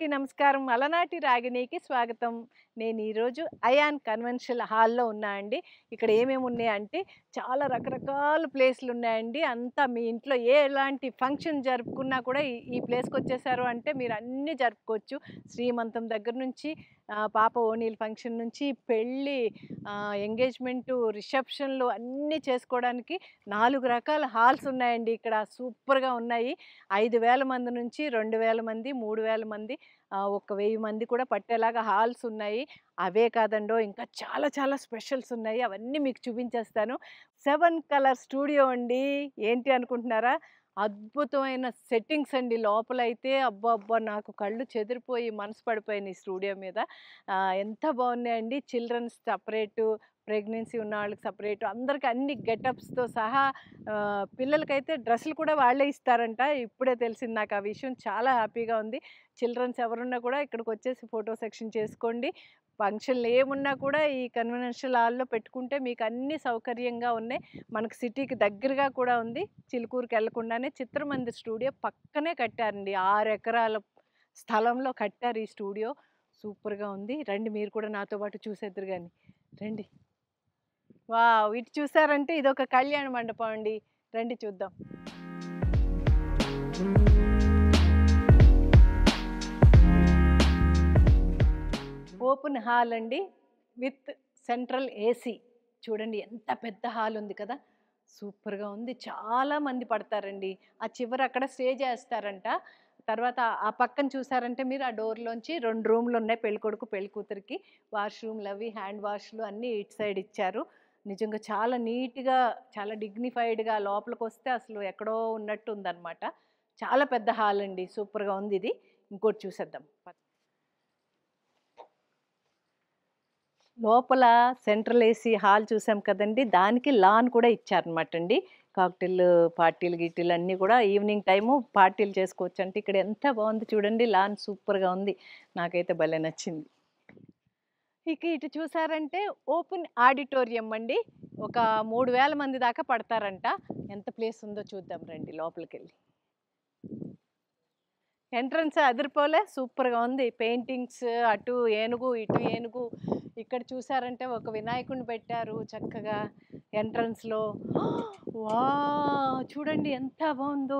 అందరికీ నమస్కారం. అలనాటి రాగిణికి స్వాగతం. నేను ఈరోజు అయాన్ కన్వెన్షనల్ హాల్‌లో ఉన్నా అండి. ఇక్కడ ఏమేమి ఉన్నాయంటే చాలా రకరకాల ప్లేస్‌లు ఉన్నాయండి. అంతా మీ ఇంట్లో ఎలాంటి ఫంక్షన్ జరుపుకున్నా కూడా ఈ ప్లేస్‌కొచ్చేసారు అంటే మీరు అన్నీ జరుపుకోవచ్చు. శ్రీమంతం దగ్గర నుంచి పాప ఓణీల ఫంక్షన్ నుంచి పెళ్ళి, ఎంగేజ్‌మెంటు, రిసెప్షన్‌లు అన్నీ చేసుకోవడానికి 4 రకాల హాల్స్ ఉన్నాయండి ఇక్కడ. సూపర్‌గా ఉన్నాయి. 5,000 మంది నుంచి 2,000 మంది, 3,000 మంది, ఒక 1000 మంది కూడా పట్టేలాగా హాల్స్ ఉన్నాయి. అవే కాదండో ఇంకా చాలా చాలా స్పెషల్స్ ఉన్నాయి. అవన్నీ మీకు చూపించేస్తాను. 7 కలర్ స్టూడియో అండి. ఏంటి అనుకుంటున్నారా? అద్భుతమైన సెట్టింగ్స్ అండి. లోపలైతే అబ్బా! అబ్బా! నాకు కళ్ళు చెదిరిపోయి మనసు పడిపోయినాయి స్టూడియో మీద. ఎంత బాగున్నాయండి. చిల్డ్రన్స్ సెపరేటు, ప్రెగ్నెన్సీ ఉన్న వాళ్ళకి సెపరేటు, అందరికి అన్ని గెటప్స్‌తో సహా పిల్లలకైతే డ్రెస్సులు కూడా వాళ్ళే ఇస్తారంట. ఇప్పుడే తెలిసింది నాకు ఆ విషయం. చాలా హ్యాపీగా ఉంది. చిల్డ్రన్స్ ఎవరున్నా కూడా ఇక్కడికొచ్చేసి ఫోటో సెక్షన్ చేసుకోండి. ఫంక్షన్‌లు ఏమున్నా కూడా ఈ కన్వెన్షనల్ హాల్‌లో పెట్టుకుంటే మీకు అన్నీ సౌకర్యంగా ఉన్నాయి. మనకు సిటీకి దగ్గరగా కూడా ఉంది. చిలుకూరుకి వెళ్ళకుండానే చిత్రమందిర్ స్టూడియో పక్కనే కట్టారండి. 6 ఎకరాల స్థలంలో కట్టారు ఈ స్టూడియో. సూపర్‌గా ఉంది. రండి మీరు కూడా నాతో పాటు చూసేద్దురు గాని. రండి. వావ్! ఇటు చూసారంటే ఇదొక కళ్యాణ మండపం అండి. రండి చూద్దాం. ఓపెన్ హాల్ అండి. With central AC. చూడండి ఎంత పెద్ద హాల్ ఉంది కదా! సూపర్‌గా ఉంది. చాలా మంది పడతారండి. ఆ చివర అక్కడ స్టే చేస్తారంట. తర్వాత ఆ పక్కన చూసారంటే మీరు ఆ డోర్‌లోంచి 2 రూమ్‌లున్నాయి పెళ్ళికొడుకు, పెళ్ళికూతురికి. వాష్‌రూమ్‌లవి, హ్యాండ్ వాష్‌లు అన్నీ ఇటు సైడ్ ఇచ్చారు. నిజంగా చాలా నీట్‌గా, చాలా డిగ్నిఫైడ్‌గా లోపలికొస్తే అసలు ఎక్కడో ఉన్నట్టు ఉందనమాట. చాలా పెద్ద హాల్ అండి. సూపర్‌గా ఉంది ఇది. ఇంకోటి చూసేద్దాం. లోపల సెంట్రల్ ఏసీ హాల్ చూసాం కదండీ! దానికి లాన్ కూడా ఇచ్చారనమాట అండి. కాక్టెల్ పార్టీలు, గీటీలు అన్నీ కూడా ఈవినింగ్ టైము పార్టీలు చేసుకోవచ్చంట. ఇక్కడ ఎంత బావుంది చూడండి. లాన్ సూపర్‌గా ఉంది. నాకైతే భలే నచ్చింది. ఇక ఇటు చూసారంటే ఓపెన్ ఆడిటోరియం అండి. ఒక 3,000 మంది దాకా పడతారంట. ఎంత ప్లేస్ ఉందో చూద్దాం రండి లోపలికెళ్ళి. ఎంట్రన్స్ అదిరిపోలే సూపర్‌గా ఉంది. పెయింటింగ్స్, అటు ఏనుగు, ఇటు ఏనుగు. ఇక్కడ చూసారంటే ఒక వినాయకుడిని పెట్టారు చక్కగా ఎంట్రన్స్‌లో. వావ్! చూడండి ఎంత బావుందో.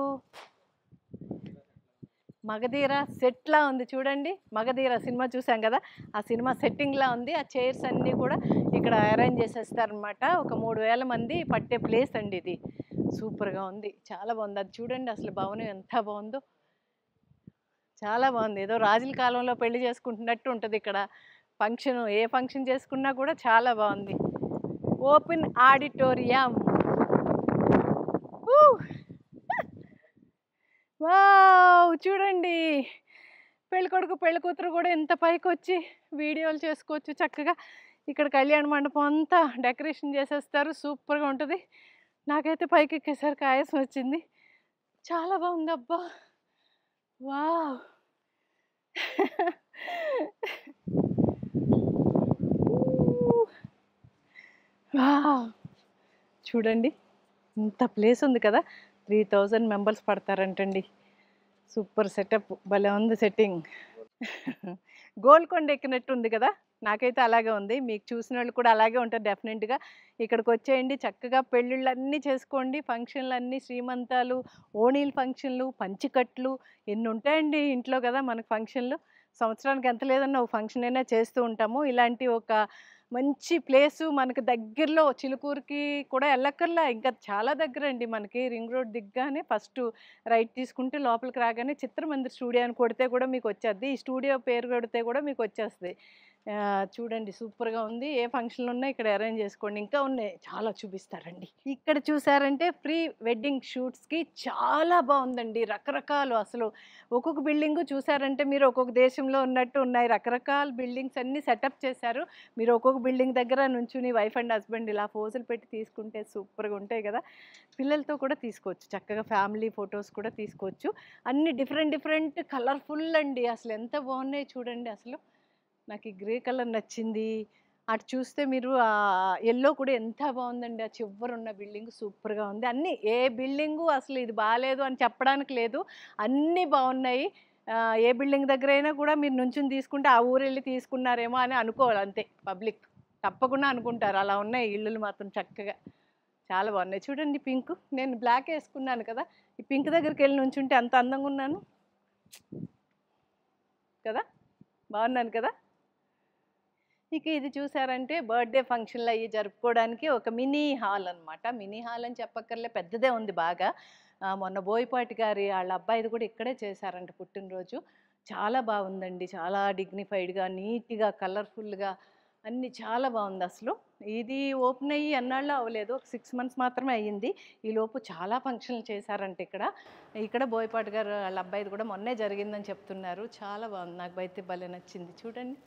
'మగధీర' సెట్‌లా ఉంది చూడండి. 'మగధీర' సినిమా చూసాం గదా! ఆ సినిమా సెట్టింగ్‌లా ఉంది. ఆ చైర్స్ అన్నీ కూడా ఇక్కడ అరేంజ్ చేసేస్తారనమాట. ఒక 3,000 మంది పట్టే ప్లేస్ అండి ఇది. సూపర్‌గా ఉంది. చాలా బావుంది. అది చూడండి అసలు భవనం ఎంత బావుందో. చాలా బావుంది. ఏదో రాజుల కాలంలో పెళ్లి చేసుకుంటున్నట్టు ఉంటదిక్కడ. ఏ ఫంక్షన్ చేసుకున్నా కూడా చాలా బావుంది. Open auditorium. హూ! వావ్! చూడండి. పెళ్ళికొడుకు, పెళ్ళికూతురు గూడా ఇంత పైకొచ్చి వీడియోలు చేసుకోవచ్చు చక్కగా. ఇక్కడ కళ్యాణ మండపం అంతా డెకరేషన్ చేసేస్తారు. సూపర్‌గా ఉంటది. నాకైతే పైకెక్కేసరికి ఆయాసం వచ్చింది. చాలా బావుందబ్బా! వావ్! వావ్! చూడండి. ఇంత ప్లేస్ ఉంది కదా! 3000 మెంబర్స్ పడతారంటండి. Super setup. భలే ఉంది సెట్టింగ్. గోల్కొండ ఎక్కినట్టుంది గదా! నాకైతే అలాగే ఉంది. మీకు చూసినోళ్ళు కూడా అలాగే ఉంటది డెఫినెట్‌గా. ఇక్కడికొచ్చేయండి చక్కగా పెళ్ళిళ్ళన్నీ చేసుకోండి. ఫంక్షన్‌లన్నీ శ్రీమంతాలు, ఓణీల ఫంక్షన్‌లు, పంచికట్లు ఎన్నుంటాయండి ఇంట్లో గదా! మనకు ఫంక్షన్‌లు. సంవత్సరానికి ఎంత లేదన్నా ఒక ఫంక్షన్ అయినా చేస్తూ ఉంటాము. ఇలాంటి ఒక మంచి ప్లేసు మనకు దగ్గరలో చిలుకూరుకి కూడా ఎళ్ళక్కర్లా. ఇంకా చాలా దగ్గరండి మనకి. రింగ్ రోడ్ దిగ్గానే ఫస్టు రైట్ తీసుకుంటే లోపలికి రాగానే చిత్రమందిర్ స్టూడియో అని కొడితే కూడా మీకొచ్చేద్ది. ఈ స్టూడియో పేరు కొడితే కూడా మీకొచ్చేస్తది. చూడండి సూపర్‌గా ఉంది. ఏ ఫంక్షన్‌లున్నా ఇక్కడ అరేంజ్ చేసుకోండి. ఇంకా ఉన్నాయి. చాలా చూపిస్తారండి. ఇక్కడ చూసారంటే ప్రీ వెడ్డింగ్ షూట్స్‌కి చాలా బావుందండి. రకరకాలు అసలు ఒక్కొక్క బిల్డింగు చూసారంటే మీరు ఒక్కొక్క దేశంలో ఉన్నట్టు ఉన్నాయి. రకరకాల బిల్డింగ్స్ అన్నీ సెటప్ చేశారు. మీరు ఒక్కొక్క బిల్డింగ్ దగ్గర నుంచుని వైఫ్ అండ్ హస్బెండ్ ఇలా పోజులు పెట్టి తీసుకుంటే సూపర్‌గా ఉంటాయి గదా! పిల్లలతో కూడా తీసుకోవచ్చు. చక్కగా ఫ్యామిలీ ఫోటోస్ కూడా తీసుకోవచ్చు. అన్ని డిఫరెంట్ డిఫరెంట్ కలర్‌ఫుల్ అండి. అసలు ఎంత బాగున్నాయో చూడండి అసలు. నాకు ఈ గ్రే కలర్ నచ్చింది. అటు చూస్తే మీరు యెల్లో కూడా ఎంత బావుందండి. ఆ చివరున్న బిల్డింగ్ సూపర్‌గా ఉంది. అన్నీ ఏ బిల్డింగు అసలు ఇది బాలేదు అని చెప్పడానికి లేదు. అన్నీ బావున్నాయి. ఏ బిల్డింగ్ దగ్గరైనా కూడా మీరు నుంచుని తీసుకుంటే ఆ ఊరెళ్ళి తీసుకున్నారేమో అని అనుకోవాలి అంతే పబ్లిక్. తప్పకుండా అనుకుంటారు. అలా ఉన్నాయి ఇల్లులు మాత్రం చక్కగా. చాలా బాగున్నాయి. చూడండి పింక్. నేను బ్లాక్ వేసుకున్నాను కదా, ఈ పింక్ దగ్గరికి వెళ్ళి నుంచుంటే అంత అందంగా ఉన్నాను కదా, బాగున్నాను కదా. ఇక ఇది చూసారంటే బర్త్డే ఫంక్షన్లు అయ్యి జరుపుకోవడానికి ఒక మినీ హాల్ అనమాట. మినీ హాల్ అని చెప్పక్కర్లే, పెద్దదే ఉంది బాగా. మొన్న బోయపాటి గారి వాళ్ళ అబ్బాయిది కూడా ఇక్కడే చేశారంట పుట్టినరోజు. చాలా బాగుందండి, చాలా డిగ్నిఫైడ్గా, నీట్గా, కలర్ఫుల్గా అన్నీ చాలా బాగుంది అసలు. ఇది ఓపెన్ అయ్యి ఎన్నాళ్ళు అవ్వలేదు, ఒక 6 months మాత్రమే అయ్యింది. ఈలోపు చాలా ఫంక్షన్లు చేశారంట ఇక్కడ. ఇక్కడ బోయపాటి గారు వాళ్ళ అబ్బాయిది కూడా మొన్నే జరిగిందని చెప్తున్నారు. చాలా బాగుంది, నాకు అయితే భలే నచ్చింది. చూడండి,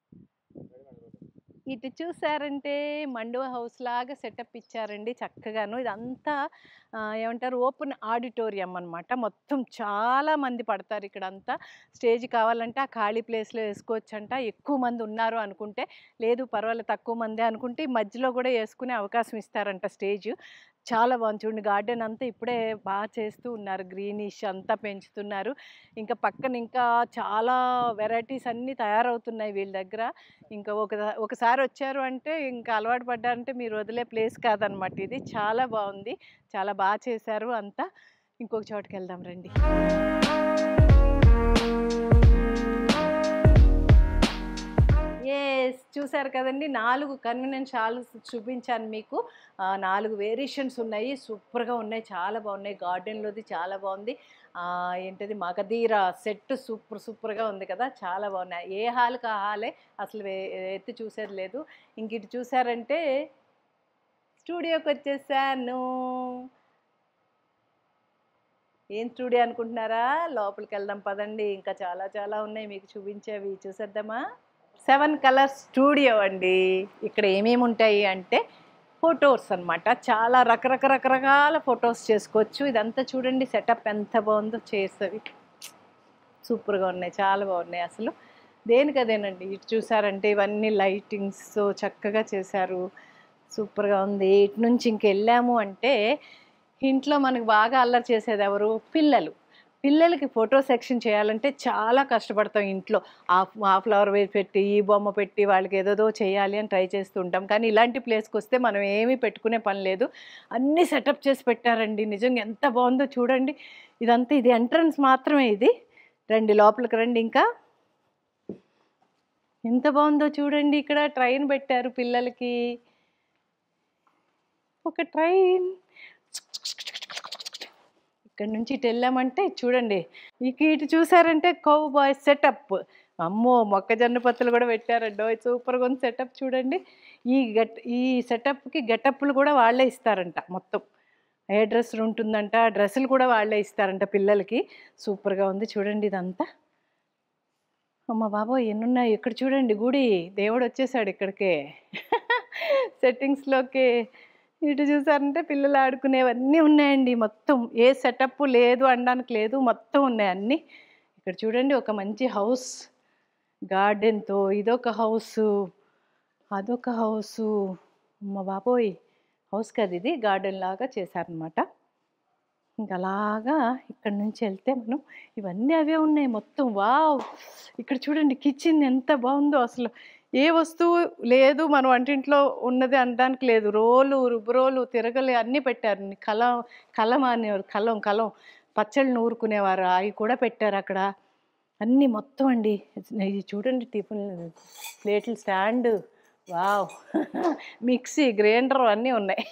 ఇటు చూసారంటే మండువా హౌస్ లాగా సెటప్ ఇచ్చారండి చక్కగాను. ఇదంతా ఏమంటారు, ఓపెన్ ఆడిటోరియం అనమాట. మొత్తం చాలా మంది పడతారు ఇక్కడంతా. స్టేజ్ కావాలంటే ఆ ఖాళీ ప్లేస్లో వేసుకోవచ్చంట. ఎక్కువ మంది ఉన్నారు అనుకుంటే, లేదు పర్వాలేదు తక్కువ మందే అనుకుంటే ఈ మధ్యలో కూడా వేసుకునే అవకాశం ఇస్తారంట స్టేజ్. చాలా బాగుంది. చూడండి, గార్డెన్ అంతా ఇప్పుడే బాగా చేస్తూ ఉన్నారు, గ్రీనిష్ అంతా పెంచుతున్నారు. ఇంకా పక్కన ఇంకా చాలా వెరైటీస్ అన్నీ తయారవుతున్నాయి వీళ్ళ దగ్గర. ఇంకా ఒకసారి వచ్చారు అంటే ఇంకా అలవాటు పడ్డారంటే మీరు వదిలే ప్లేస్ కాదనమాట ఇది. చాలా బాగుంది, చాలా బాగా చేశారు అంతా. ఇంకొక చోటుకి వెళ్దాం రండి. చూసారు కదండి, 4 కన్వీనియన్స్ హాల్స్ చూపించాను మీకు. 4 వేరియేషన్స్ ఉన్నాయి, సూపర్గా ఉన్నాయి, చాలా బాగున్నాయి. గార్డెన్లోది చాలా బాగుంది. ఏంటది మగధీర సెట్ సూపర్గా ఉంది కదా, చాలా బాగున్నాయి. ఏ హాల్కి ఆ హాలే, అసలు ఎత్తి చూసేది లేదు. ఇంక ఇటు చూసారంటే స్టూడియోకి వచ్చేసాను. ఏం స్టూడియో అనుకుంటున్నారా? లోపలికి వెళ్దాం పదండి, ఇంకా చాలా చాలా ఉన్నాయి మీకు చూపించేవి. చూసేద్దామా? 7 కలర్స్ స్టూడియో అండి. ఇక్కడ ఏమేమి ఉంటాయి అంటే ఫొటోస్ అనమాట. చాలా రకరకాల ఫొటోస్ చేసుకోవచ్చు. ఇదంతా చూడండి సెటప్ ఎంత బాగుందో, చేసేవి సూపర్గా ఉన్నాయి, చాలా బాగున్నాయి అసలు. దేనికదేనండి. ఇటు చూసారంటే ఇవన్నీ లైటింగ్స్ చక్కగా చేశారు, సూపర్గా ఉంది. ఇటు నుంచి ఇంకెళ్ళాము అంటే ఇంట్లో మనకు బాగా అల్లరి చేసేది ఎవరు? పిల్లలు. పిల్లలకి ఫోటో సెక్షన్ చేయాలంటే చాలా కష్టపడతాం ఇంట్లో. ఆ ఫ్లవర్ వేస్ పెట్టి, ఈ బొమ్మ పెట్టి వాళ్ళకి ఏదేదో చేయాలి అని ట్రై చేస్తూ ఉంటాం. కానీ ఇలాంటి ప్లేస్కి వస్తే మనం ఏమీ పెట్టుకునే పని లేదు, అన్నీ సెటప్ చేసి పెట్టారండి. నిజంగా ఎంత బాగుందో చూడండి. ఇదంతా ఇది ఎంట్రన్స్ మాత్రమే ఇది. రండి లోపలికి రండి. ఇంకా ఎంత బాగుందో చూడండి. ఇక్కడ ట్రైన్ పెట్టారు పిల్లలకి, ఒక ట్రైన్. ఇక్కడ నుంచి ఇటు వెళ్ళామంటే చూడండి, ఇటు చూసారంటే కౌ బాయ్ సెటప్. అమ్మో, మొక్కజొన్న పత్తులు కూడా పెట్టారండి, సూపర్గా ఉంది సెటప్. చూడండి, ఈ సెటప్కి గెటప్లు కూడా వాళ్ళే ఇస్తారంట. మొత్తం ఏ డ్రెస్ ఉంటుందంట, డ్రెస్సులు కూడా వాళ్ళే ఇస్తారంట పిల్లలకి. సూపర్గా ఉంది చూడండి ఇదంతా. అమ్మ బాబోయ్, ఎన్నున్నాయి ఇక్కడ చూడండి. గుడి, దేవుడు వచ్చేసాడు ఇక్కడికే సెట్టింగ్స్లోకి. ఇటు చూసారంటే పిల్లలు ఆడుకునేవన్నీ ఉన్నాయండి. మొత్తం ఏ సెటప్ లేదు అనడానికి లేదు, మొత్తం ఉన్నాయి అన్నీ. ఇక్కడ చూడండి, ఒక మంచి హౌస్ గార్డెన్తో. ఇదొక హౌసు, అదొక హౌసు. అమ్మ బాబోయ్, హౌస్ కదా ఇది, గార్డెన్ లాగా చేశారనమాట. ఇంకా అలాగా ఇక్కడ నుంచి వెళ్తే మనం ఇవన్నీ అవే ఉన్నాయి మొత్తం. వావ్, ఇక్కడ చూడండి కిచెన్ ఎంత బాగుందో అసలు. ఏ వస్తువు లేదు మన వంటింట్లో ఉన్నది అనడానికి లేదు. రోలు, రుబ్బురోలు, తిరగలి అన్నీ పెట్టారు. కలం అనేవారు, కలం పచ్చళ్ళు నూరుకునేవారు, అవి కూడా పెట్టారు అక్కడ. అన్నీ మొత్తం అండి. ఇది చూడండి, టిఫిన్ ప్లేట్లు స్టాండ్, వావ్ మిక్సీ, గ్రైండర్ అన్నీ ఉన్నాయి.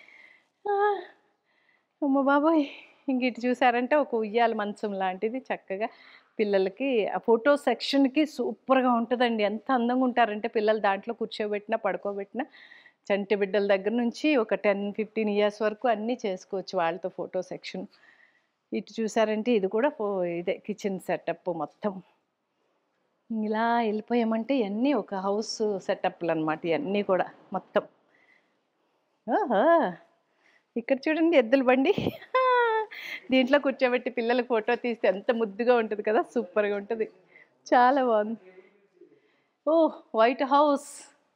అమ్మ బాబోయ్, ఇంక ఇటు చూసారంటే ఒక ఉయ్యాల మంచం లాంటిది చక్కగా పిల్లలకి. ఆ ఫోటో సెక్షన్కి సూపర్గా ఉంటుందండి. ఎంత అందంగా ఉంటారంటే పిల్లలు దాంట్లో కూర్చోబెట్టినా పడుకోబెట్టినా. చంటి బిడ్డల దగ్గర నుంచి ఒక 10-15 years వరకు అన్నీ చేసుకోవచ్చు వాళ్ళతో ఫోటో సెక్షన్. ఇటు చూసారంటే ఇది కూడా ఇదే కిచెన్ సెటప్ మొత్తం. ఇలా వెళ్ళిపోయామంటే ఇవన్నీ ఒక హౌస్ సెటప్లు అనమాట, ఇవన్నీ కూడా మొత్తం. ఓహో, ఇక్కడ చూడండి ఎద్దుల బండి దీంట్లో కూర్చోబెట్టి పిల్లలకు ఫోటో తీస్తే ఎంత ముద్దుగా ఉంటుంది కదా, సూపర్గా ఉంటుంది, చాలా బాగుంది. ఓ, వైట్ హౌస్.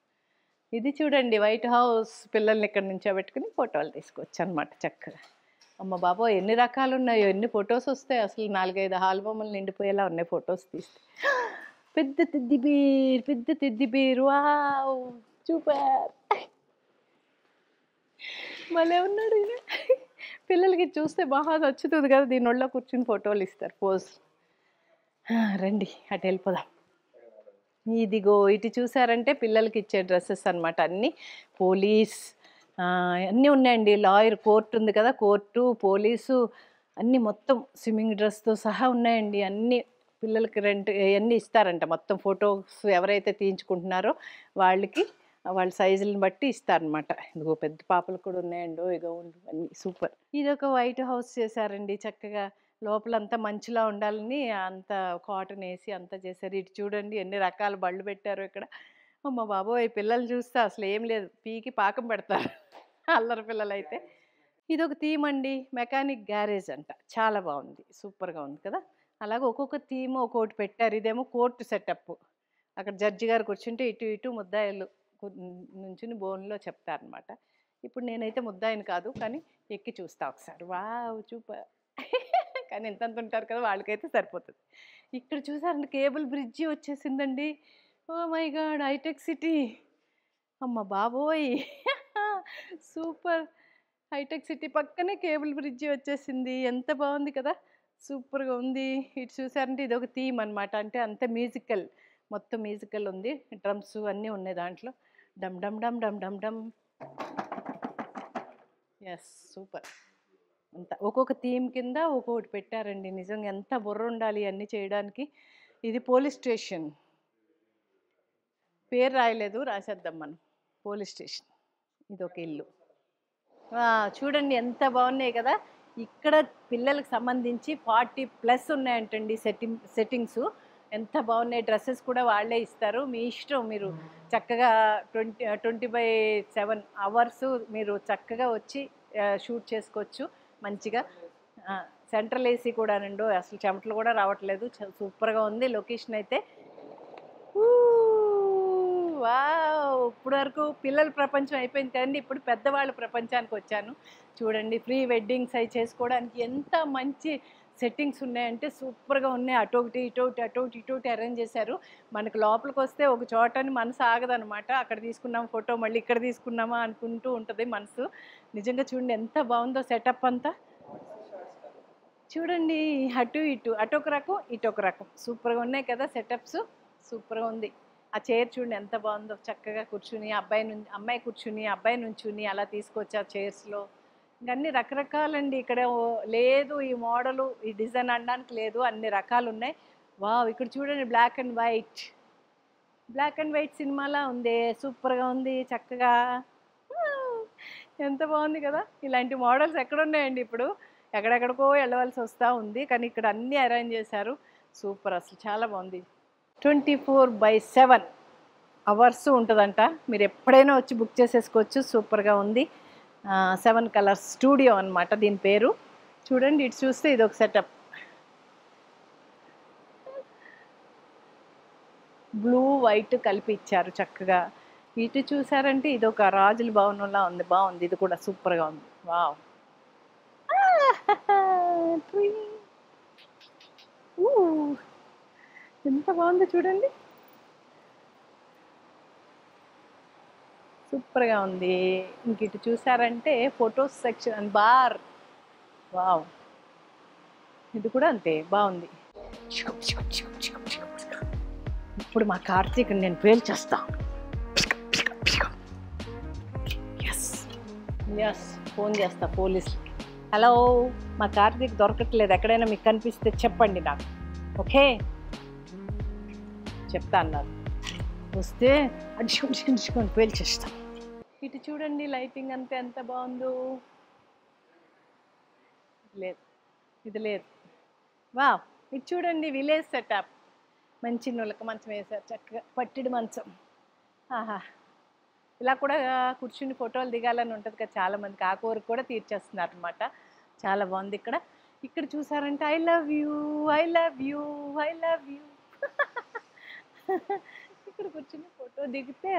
ఇది చూడండి వైట్ హౌస్. పిల్లల్ని ఇక్కడ నుంచోబెట్టుకుని ఫోటోలు తీసుకోవచ్చు అనమాట చక్కగా. అమ్మ బాబోయ్! ఎన్ని రకాలున్నాయో, ఎన్ని ఫోటోస్ వస్తాయి అసలు. 4, 5 ఆల్బమ్‌లు నిండిపోయేలా ఉన్నాయి ఫోటోస్ తీస్తే. పెద్ద టెడ్డీ బేర్, పెద్ద టెడ్డీ బేర్. వావ్! సూపర్. భలే ఉన్నాడు ఈయన. పిల్లలకి ఇది చూస్తే బాగా నచ్చుతుంది కదా! దీని ఒళ్ళో కూర్చొని ఫోటోలు ఇస్తారు పోజ్. రండి అటెళ్ళిపోదాం. ఇదిగో ఇటు చూసారంటే పిల్లలకి ఇచ్చే డ్రెస్సెస్ అనమాట అన్నీ. పోలీస్ అన్నీ ఉన్నాయండి. లాయర్ కోర్ట్ ఉంది కదా, కోర్టు, పోలీసు అన్నీ మొత్తం స్విమ్మింగ్ డ్రెస్తో సహా ఉన్నాయండి. అన్నీ పిల్లలకి రెంట్ ఇవన్నీ ఇస్తారంట. మొత్తం ఫొటోస్ ఎవరైతే తీయించుకుంటున్నారో వాళ్ళకి వాళ్ళ సైజులను బట్టి ఇస్తారనమాట. ఇదిగో పెద్ద పాపలు కూడా ఉన్నాయండి. ఇగో అన్నీ సూపర్. ఇదొక వైట్ హౌస్ చేశారండి చక్కగా. లోపలంతా మంచులా ఉండాలని అంత కాటన్ వేసి అంతా చేశారు. ఇటు చూడండి ఎన్ని రకాల బళ్ళు పెట్టారో ఇక్కడ. అమ్మ బాబోయ్! పిల్లలు చూస్తే అసలు ఏం లేదు, పీకి పాకం పెడతారు అల్లరి పిల్లలైతే. ఇదొక థీమ్ అండి, మెకానిక్ గ్యారేజ్ అంట. చాలా బాగుంది, సూపర్గా ఉంది కదా. అలాగే ఒక్కొక్క థీమ్ ఒక్కొక్కటి పెట్టారు. ఇదేమో కోర్టు సెటప్. అక్కడ జడ్జి గారు కూర్చుంటే ఇటు ఇటు ముద్దాయిలు నుంచుని బోన్లో చెప్తారనమాట. ఇప్పుడు నేనైతే ముద్దాయిని కాదు, కానీ ఎక్కి చూస్తా ఒకసారి. Wow super. కానీ ఇంతంత ఉంటారు కదా, వాళ్ళకైతే సరిపోతుంది. ఇక్కడ చూసారండి కేబుల్ బ్రిడ్జి వచ్చేసిందండి. ఓ మై గాడ్, హైటెక్ సిటీ. అమ్మ బాబోయ్! సూపర్. హైటెక్ సిటీ పక్కనే కేబుల్ బ్రిడ్జి వచ్చేసింది. ఎంత బాగుంది కదా, సూపర్గా ఉంది. ఇటు చూసారంటే ఇది ఒక థీమ్ అనమాట. అంటే అంత మ్యూజికల్, మొత్తం మ్యూజికల్ ఉంది. డ్రమ్స్ అన్నీ ఉన్నాయి దాంట్లో. డమ్ డమ్ డమ్ డమ్ డమ్ డమ్. Yes super. అంత ఒక్కొక్క థీమ్ కింద ఒక్కొక్కటి పెట్టారండి. నిజంగా ఎంత బుర్ర ఉండాలి అన్నీ చేయడానికి. ఇది పోలీస్ స్టేషన్. పేరు రాయలేదు, రాసేద్దాం మనం. Police station. ఇదొక ఇల్లు. చూడండి ఎంత బాగున్నాయి కదా. ఇక్కడ పిల్లలకు సంబంధించి 40+ ఉన్నాయంటండి సెట్టింగ్స్. ఎంత బాగున్నాయి. డ్రెస్సెస్ కూడా వాళ్ళే ఇస్తారు. మీ ఇష్టం, మీరు చక్కగా 20/7 అవర్స్ మీరు చక్కగా వచ్చి షూట్ చేసుకోవచ్చు మంచిగా. సెంట్రల్ ఏసీ కూడానండి, అసలు చెమటలు కూడా రావట్లేదు. సూపర్గా ఉంది లొకేషన్ అయితే. వావ్! ఇప్పుడు వరకు పిల్లల ప్రపంచం అయిపోయింది కదండి, ఇప్పుడు పెద్దవాళ్ళ ప్రపంచానికి వచ్చాను. చూడండి ప్రీ వెడ్డింగ్స్ అవి చేసుకోవడానికి ఎంత మంచి సెట్టింగ్స్ ఉన్నాయంటే సూపర్గా ఉన్నాయి. అటొకటి ఇటొకటి, అటొకటి ఇటొకటి అరేంజ్ చేశారు. మనకు లోపలికి వస్తే ఒక చోటని మనసు ఆగదనమాట. అక్కడ తీసుకున్నాం ఫోటో, మళ్ళీ ఇక్కడ తీసుకున్నామా అనుకుంటూ ఉంటుంది మనసు. నిజంగా చూడండి ఎంత బాగుందో సెటప్ అంతా. చూడండి అటు ఇటు, అటొక రకం ఇటొక రకం, సూపర్గా ఉన్నాయి కదా సెటప్స్. సూపర్గా ఉంది. ఆ చైర్ చూడండి ఎంత బాగుందో, చక్కగా కూర్చుని అమ్మాయి కూర్చుని అబ్బాయి నుంచుని అలా తీసుకొచ్చి ఆ చైర్స్లో. ఇంకన్నీ రకరకాలండి. ఇక్కడ లేదు ఈ మోడలు ఈ డిజైన్ అనడానికి లేదు, అన్ని రకాలు ఉన్నాయి. వావ్! ఇక్కడ చూడండి black and white, black and white సినిమాలా ఉంది. సూపర్గా ఉంది చక్కగా. ఎంత బాగుంది కదా. ఇలాంటి మోడల్స్ ఎక్కడున్నాయండి ఇప్పుడు, ఎక్కడెక్కడికో వెళ్ళవలసి వస్తూ ఉంది. కానీ ఇక్కడ అన్నీ అరేంజ్ చేశారు. సూపర్, అసలు చాలా బాగుంది. 24/7 అవర్స్ ఉంటుందంట. మీరు ఎప్పుడైనా వచ్చి బుక్ చేసేసుకోవచ్చు. సూపర్గా ఉంది. 7 కలర్స్ స్టూడియో అనమాట దీని పేరు. చూడండి ఇటు చూస్తే ఇది ఒక సెటప్. బ్లూ వైట్ కలిపి ఇచ్చారు చక్కగా. ఇటు చూసారంటే ఇది ఒక రాజుల భవనంలా ఉంది. బాగుంది, ఇది కూడా సూపర్గా ఉంది. వావ్! ఎంత బాగుందో చూడండి, సూపర్గా ఉంది. ఇంక ఇటు చూసారంటే ఫొటోస్ సెక్షన్, బార్. వావ్! ఇది కూడా అంతే బాగుంది. ఇప్పుడు మా కార్తీక్ నేను పేల్చేస్తా. ఎస్ ఫోన్ చేస్తా పోలీసులకి. హలో, మా కార్తీక్ దొరకట్లేదు, ఎక్కడైనా మీకు కనిపిస్తే చెప్పండి నాకు. ఓకే చెప్తా అన్నారు. వస్తే అడుచుకొని పేల్చేస్తాం. ఇటు చూడండి లైటింగ్ అంతే ఎంత బాగుందో. లేదు, ఇది లేదు. వా, ఇది చూడండి విలేజ్ సెటప్. మంచి నులక మంచం వేశారు చక్కగా, పట్టిడి మంచం. ఆహా, ఇలా కూడా కూర్చుని ఫోటోలు దిగాలని ఉంటుంది కదా చాలామందికి, ఆ కోరిక కూడా తీర్చేస్తున్నారు అనమాట. చాలా బాగుంది ఇక్కడ. ఇక్కడ చూసారంటే I love you, I love you, I love you. ఇక్కడ కూర్చుని ఫోటో దిగితే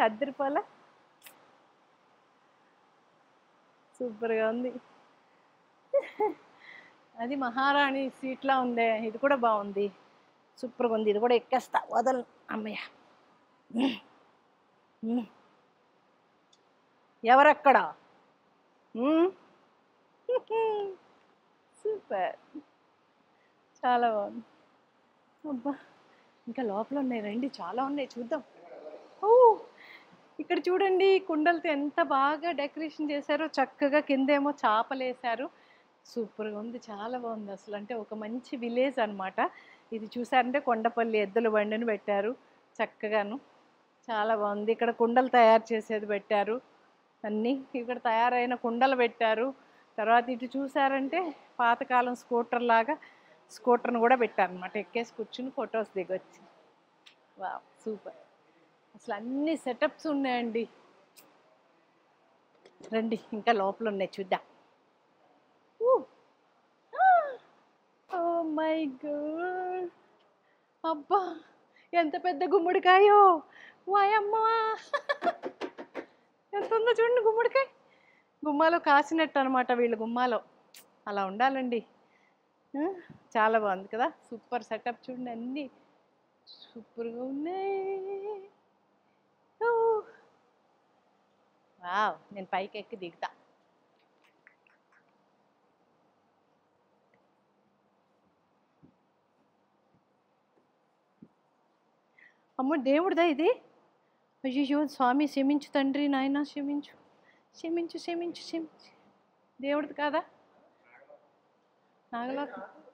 సూపర్గా ఉంది. అది మహారాణి సీట్లా ఉందే, ఇది కూడా బాగుంది, సూపర్గా ఉంది. ఇది కూడా ఎక్కేస్తా, వదలను. అమ్మయ్య. ఉమ్. ఎవరక్కడ? సూపర్, చాలా బాగుంది. అబ్బా, ఇంకా లోపల ఉన్నాయి, రండి, చాలా ఉన్నాయి, చూద్దాం. ఓ, ఇక్కడ చూడండి కుండలతో ఎంత బాగా డెకరేషన్ చేశారో, చక్కగా కిందేమో చాపలేశారు. సూపర్గా ఉంది, చాలా బాగుంది అసలు. అంటే ఒక మంచి విలేజ్ అనమాట ఇది. చూసారంటే కొండపల్లి ఎద్దుల బండిని పెట్టారు చక్కగాను, చాలా బాగుంది. ఇక్కడ కుండలు తయారు చేసేది పెట్టారు, అన్నీ ఇక్కడ తయారైన కుండలు పెట్టారు. తర్వాత ఇటు చూసారంటే పాతకాలం స్కూటర్ లాగా స్కూటర్ను కూడా పెట్టారు అనమాట, ఎక్కేసి కూర్చుని ఫొటోస్ దిగొచ్చు. వా, సూపర్. అసలు అన్ని సెటప్స్ ఉన్నాయండి. రండి, ఇంకా లోపల ఉన్నాయి, చూద్దాం. ఓ మై గాడ్, అబ్బా, ఎంత పెద్ద గుమ్మడికాయో! వాయమ్మా, ఎంత ఉందో చూడండి గుమ్మడికాయ. గుమ్మాలో కాసినట్టు అనమాట, వీళ్ళు గుమ్మాలో అలా ఉండాలండి. చాలా బాగుంది కదా, సూపర్ సెటప్. చూడండి అన్నీ సూపర్గా ఉన్నాయి. వావ్, నేను పైకి ఎక్కి దిగుతా. అమ్మ, దేవుడిదా ఇది? అయ్యో, స్వామి క్షమించు తండ్రి, నాయన క్షమించు, క్షమించు, క్షమించు, క్షమించు. దేవుడిది కాదా? నాగలోక.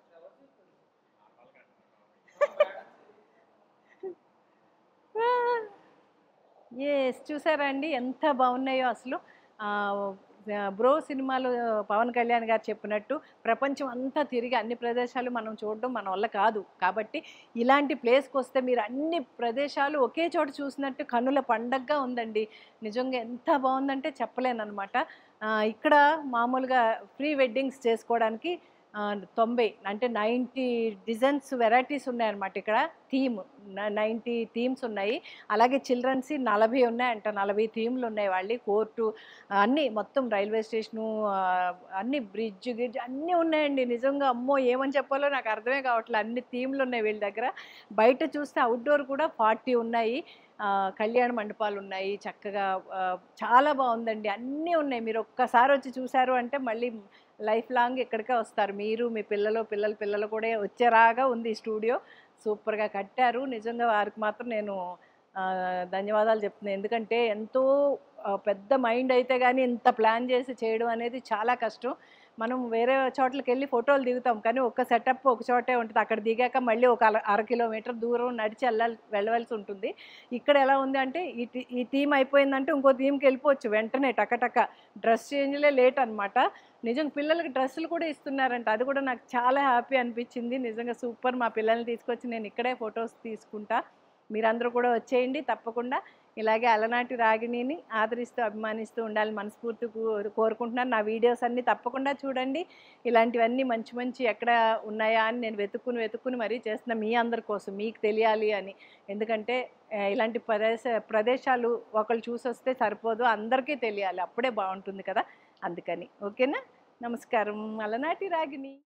ఎస్, చూసారా అండి ఎంత బాగున్నాయో అసలు. బ్రో సినిమాలో పవన్ కళ్యాణ్ గారు చెప్పినట్టు ప్రపంచం అంతా తిరిగి అన్ని ప్రదేశాలు మనం చూడడం మన వల్ల కాదు. కాబట్టి ఇలాంటి ప్లేస్కి వస్తే మీరు అన్ని ప్రదేశాలు ఒకే చోట చూసినట్టు కన్నుల పండగగా ఉందండి. నిజంగా ఎంత బాగుందంటే చెప్పలేనమాట. ఇక్కడ మామూలుగా ప్రీ వెడ్డింగ్స్ చేసుకోవడానికి 90 అంటే 90 డిజైన్స్ వెరైటీస్ ఉన్నాయన్నమాట. ఇక్కడ థీమ్ 90 థీమ్స్ ఉన్నాయి. అలాగే చిల్డ్రన్స్ 40 ఉన్నాయంట, 40 థీమ్లు ఉన్నాయి. వాళ్ళు కోర్టు అన్నీ మొత్తం రైల్వే స్టేషను, అన్ని బ్రిడ్జ్ గిడ్జ్ అన్నీ ఉన్నాయండి. నిజంగా అమ్మో, ఏమని చెప్పాలో నాకు అర్థమే కావట్లేదు, అన్ని థీమ్లు ఉన్నాయి వీళ్ళ దగ్గర. బయట చూస్తే అవుట్డోర్ కూడా 40 ఉన్నాయి. కళ్యాణ మండపాలు ఉన్నాయి చక్కగా. చాలా బాగుందండి, అన్నీ ఉన్నాయి. మీరు ఒక్కసారి వచ్చి చూశారు అంటే మళ్ళీ లైఫ్ లాంగ్ ఇక్కడికే వస్తారు. మీరు, మీ పిల్లలు కూడా వచ్చేలాగా ఉంది ఈ స్టూడియో. సూపర్గా కట్టారు. నిజంగా వారికి మాత్రం నేను ధన్యవాదాలు చెప్తున్నాను. ఎందుకంటే ఎంతో పెద్ద మైండ్ అయితే కానీ ఇంత ప్లాన్ చేసి చేయడం అనేది చాలా కష్టం. మనం వేరే చోట్లకి వెళ్ళి ఫోటోలు దిగుతాం, కానీ ఒక్క సెటప్ ఒక చోటే ఉంటుంది. అక్కడ దిగాక మళ్ళీ ఒక అర కిలోమీటర్ దూరం నడిచి వెళ్ళవలసి ఉంటుంది. ఇక్కడ ఎలా ఉంది అంటే ఈ థీమ్ అయిపోయిందంటే ఇంకో థీమ్కి వెళ్ళిపోవచ్చు వెంటనే, టకటక. డ్రెస్ చేంజ్లే లేట్ అనమాట. నిజంగా పిల్లలకి డ్రెస్సులు కూడా ఇస్తున్నారంట, అది కూడా నాకు చాలా హ్యాపీ అనిపించింది. నిజంగా సూపర్. మా పిల్లల్ని తీసుకొచ్చి నేను ఇక్కడే ఫొటోస్ తీసుకుంటా. మీరందరూ కూడా వచ్చేయండి తప్పకుండా. ఇలాగే అలనాటి రాగిణిని ఆదరిస్తూ అభిమానిస్తూ ఉండాలి మనస్ఫూర్తి కోరుకుంటున్నాను. నా వీడియోస్ అన్నీ తప్పకుండా చూడండి. ఇలాంటివన్నీ మంచి మంచి ఎక్కడ ఉన్నాయా అని నేను వెతుక్కుని మరీ చేస్తున్నా, మీ అందరి కోసం, మీకు తెలియాలి అని. ఎందుకంటే ఇలాంటి ప్రదేశాలు ఒకళ్ళు చూసొస్తే సరిపోదు, అందరికీ తెలియాలి, అప్పుడే బాగుంటుంది కదా. అందుకని ఓకేనా. నమస్కారం. అలనాటి రాగిణి.